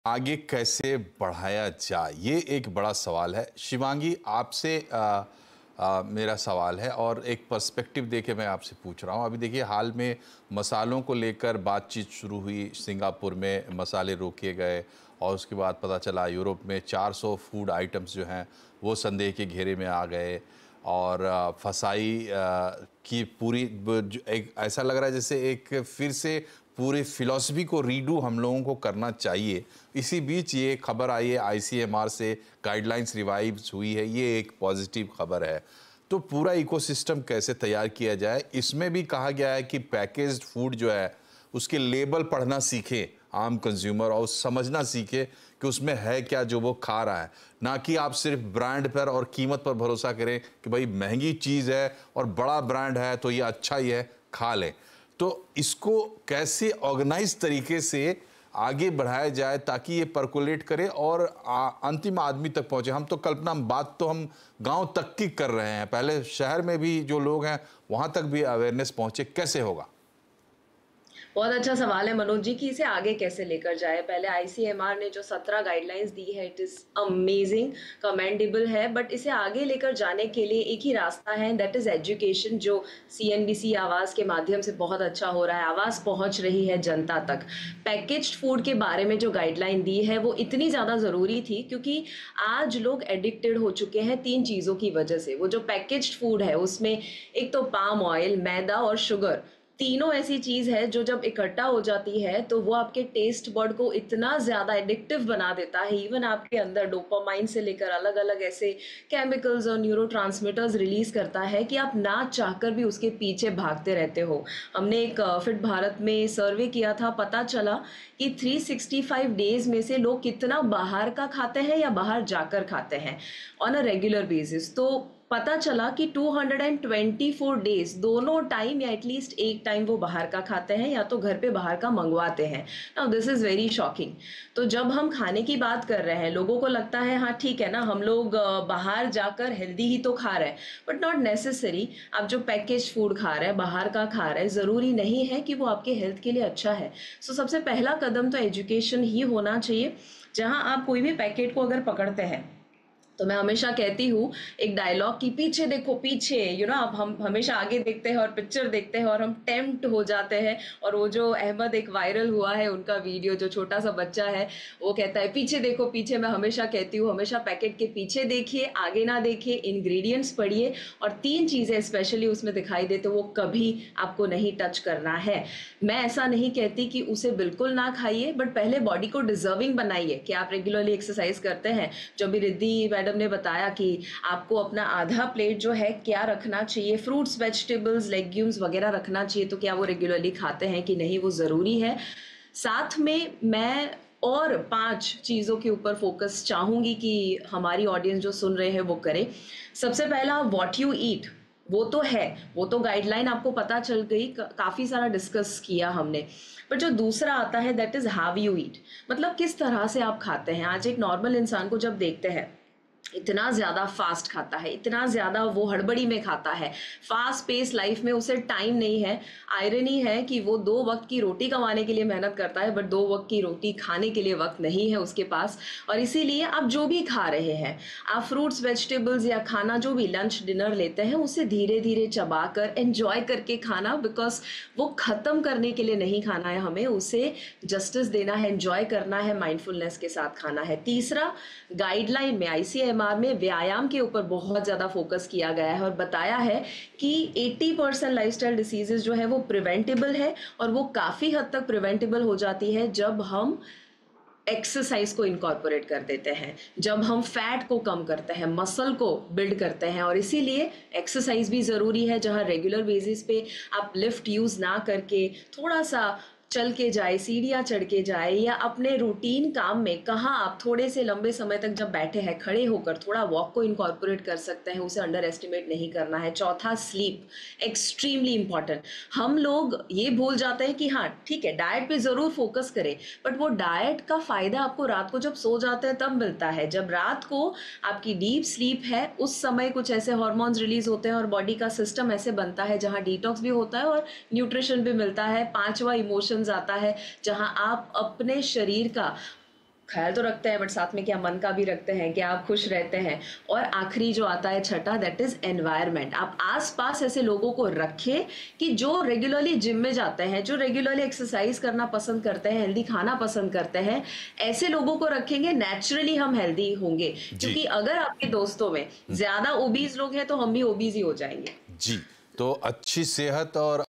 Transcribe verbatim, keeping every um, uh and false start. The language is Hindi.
आगे कैसे बढ़ाया जाए, ये एक बड़ा सवाल है। शिवांगी, आपसे आ, आ, मेरा सवाल है और एक पर्सपेक्टिव देके मैं आपसे पूछ रहा हूँ। अभी देखिए, हाल में मसालों को लेकर बातचीत शुरू हुई। सिंगापुर में मसाले रोके गए और उसके बाद पता चला यूरोप में चार सौ फूड आइटम्स जो हैं वो संदेह के घेरे में आ गए और आ, फसाई आ, की पूरी ब- एक ऐसा लग रहा है जैसे एक फिर से पूरी फिलॉसफी को रीडू हम लोगों को करना चाहिए। इसी बीच ये खबर आई है आईसीएमआर से, गाइडलाइंस रिवाइव्स हुई है, ये एक पॉजिटिव खबर है। तो पूरा इकोसिस्टम कैसे तैयार किया जाए, इसमें भी कहा गया है कि पैकेज्ड फूड जो है उसके लेबल पढ़ना सीखे आम कंज्यूमर और समझना सीखे कि उसमें है क्या जो वो खा रहा है, ना कि आप सिर्फ ब्रांड पर और कीमत पर भरोसा करें कि भाई महंगी चीज़ है और बड़ा ब्रांड है तो ये अच्छा ही है, खा लें। तो इसको कैसे ऑर्गेनाइज तरीके से आगे बढ़ाया जाए ताकि ये परकोलेट करे और आ, अंतिम आदमी तक पहुंचे। हम तो कल्पना, बात तो हम गांव तक की कर रहे हैं, पहले शहर में भी जो लोग हैं वहां तक भी अवेयरनेस पहुंचे, कैसे होगा? बहुत अच्छा सवाल है मनोज जी कि इसे आगे कैसे लेकर जाए। पहले आईसीएमआर ने जो सत्रह गाइडलाइंस दी है, इट इज अमेजिंग, कमेंडेबल है, बट इसे आगे लेकर जाने के लिए एक ही रास्ता है, दैट इज एजुकेशन, जो सीएनबीसी आवाज़ के माध्यम से बहुत अच्छा हो रहा है। आवाज़ पहुंच रही है जनता तक। पैकेज्ड फूड के बारे में जो गाइडलाइन दी है वो इतनी ज़्यादा ज़रूरी थी क्योंकि आज लोग एडिक्टेड हो चुके हैं तीन चीज़ों की वजह से। वो जो पैकेज्ड फूड है उसमें एक तो पाम ऑयल, मैदा और शुगर, तीनों ऐसी चीज है जो जब इकट्ठा हो जाती है तो वो आपके टेस्ट बर्ड को इतना ज्यादा एडिक्टिव बना देता है। इवन आपके अंदर डोपामाइन से लेकर अलग अलग ऐसे केमिकल्स और न्यूरोट्रांसमीटर्स रिलीज करता है कि आप ना चाहकर भी उसके पीछे भागते रहते हो। हमने एक फिट भारत में सर्वे किया था, पता चला कि तीन सौ पैंसठ डेज में से लोग कितना बाहर का खाते हैं या बाहर जाकर खाते हैं ऑन अ रेगुलर बेसिस। तो पता चला कि दो सौ चौबीस डेज दोनों टाइम या एटलीस्ट एक टाइम वो बाहर का खाते हैं या तो घर पे बाहर का मंगवाते हैं। Now this is very shocking. तो जब हम खाने की बात कर रहे हैं, लोगों को लगता है हाँ ठीक है ना, हम लोग बाहर जाकर हेल्दी ही तो खा रहे हैं, बट नॉट नेसेसरी। आप जो पैकेज फूड खा रहे हैं, बाहर का खा रहे हैं, जरूरी नहीं है कि वो आपके हेल्थ के लिए अच्छा है। सो so, सबसे पहला कदम तो एजुकेशन ही होना चाहिए। जहां आप कोई भी पैकेट को अगर पकड़ते हैं तो मैं हमेशा कहती हूँ एक डायलॉग की, पीछे देखो पीछे, यू नो आप हम हमेशा आगे देखते हैं और पिक्चर देखते हैं और हम टेम्प्ट हो जाते हैं। और वो जो अहमद एक वायरल हुआ है उनका वीडियो, जो छोटा सा बच्चा है वो कहता है पीछे देखो पीछे। मैं हमेशा कहती हूँ हमेशा पैकेट के पीछे देखिए, आगे ना देखिए, इंग्रेडिएंट्स पढ़िए और तीन चीजें स्पेशली उसमें दिखाई दे तो वो कभी आपको नहीं टच करना है। मैं ऐसा नहीं कहती कि उसे बिल्कुल ना खाइए, बट पहले बॉडी को डिजर्विंग बनाइए कि आप रेगुलरली एक्सरसाइज करते हैं। जो भी रिद्धि मैडम ने बताया कि आपको अपना आधा प्लेट जो है क्या रखना चाहिए, फ्रूट्स, वेजिटेबल्स, लेग्यूम्स वगैरह रखना चाहिए, तो क्या वो रेगुलरली खाते हैं कि नहीं, वो ज़रूरी है। साथ में मैं और पांच चीज़ों के ऊपर फोकस चाहूंगी कि हमारी ऑडियंस जो सुन रहे हैं वो करे। सबसे पहला, व्हाट यू ईट, वो तो है, वो तो गाइडलाइन आपको पता चल गई, काफ़ी सारा डिस्कस किया हमने। पर जो दूसरा आता है that is how you eat, मतलब किस तरह से आप खाते हैं। आज एक नॉर्मल इंसान को जब देखते हैं, इतना ज्यादा फास्ट खाता है, इतना ज्यादा वो हड़बड़ी में खाता है, फास्ट पेस लाइफ में उसे टाइम नहीं है। आयरनी है कि वो दो वक्त की रोटी कमाने के लिए मेहनत करता है, बट दो वक्त की रोटी खाने के लिए वक्त नहीं है उसके पास। और इसीलिए आप जो भी खा रहे हैं, आप फ्रूट्स, वेजिटेबल्स या खाना जो भी लंच डिनर लेते हैं, उसे धीरे धीरे चबा कर एंजॉय करके खाना, बिकॉज वो खत्म करने के लिए नहीं खाना है, हमें उसे जस्टिस देना है, एंजॉय करना है, माइंडफुलनेस के साथ खाना है। तीसरा, गाइडलाइन में आईसीएमआर में व्यायाम के ऊपर बहुत ज्यादा फोकस किया गया है और बताया है कि अस्सी परसेंट लाइफस्टाइल डिसीजेस जो है वो प्रिवेंटेबल है और वो काफी हद तक प्रिवेंटेबल हो जाती है जब हम एक्सरसाइज को इनकॉर्पोरेट कर देते हैं, जब हम फैट को कम करते हैं, मसल को बिल्ड करते हैं। और इसीलिए एक्सरसाइज भी ज़रूरी है, जहां रेगुलर बेसिस पे आप लिफ्ट यूज़ ना करके थोड़ा सा चल के जाए, सीढ़ियाँ चढ़ के जाए, या अपने रूटीन काम में कहाँ आप थोड़े से लंबे समय तक जब बैठे हैं खड़े होकर थोड़ा वॉक को इनकॉर्पोरेट कर सकते हैं, उसे अंडर एस्टिमेट नहीं करना है। चौथा, स्लीप, एक्सट्रीमली इंपॉर्टेंट। हम लोग ये भूल जाते हैं कि हाँ ठीक है डाइट पे ज़रूर फोकस करें, बट वो डाइट का फ़ायदा आपको रात को जब सो जाते हैं तब मिलता है। जब रात को आपकी डीप स्लीप है उस समय कुछ ऐसे हार्मोन्स रिलीज होते हैं और बॉडी का सिस्टम ऐसे बनता है जहाँ डिटॉक्स भी होता है और न्यूट्रिशन भी मिलता है। पांचवा, इमोशंस आता है, जहां आप अपने शरीर का ख्याल तो रखते हैं बट साथ में क्या मन का भी रखते हैं, क्या आप खुश रहते हैं। और आखिरी जो आता है छठा, दैट इज एनवायरनमेंट। आप आसपास ऐसे लोगों को रखें कि जो रेगुलरली जिम में जाते हैं, जो रेगुलरली एक्सरसाइज करना पसंद करते हैं, हेल्दी खाना पसंद करते हैं, ऐसे लोगों को रखेंगे, नेचुरली हम हेल्दी होंगे। क्योंकि अगर आपके दोस्तों में ज्यादा ओबीज लोग हैं तो हम भी ओबीज ही हो जाएंगे। जी, तो अच्छी सेहत और